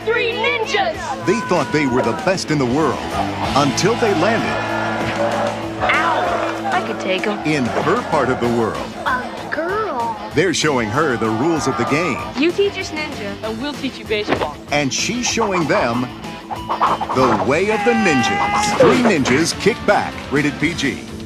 three ninjas! They thought they were the best in the world until they landed. Ow! I could take them. In her part of the world. A girl. They're showing her the rules of the game. You teach us ninja, and we'll teach you baseball. And she's showing them the way of the ninjas. Three Ninjas Kick Back, rated PG.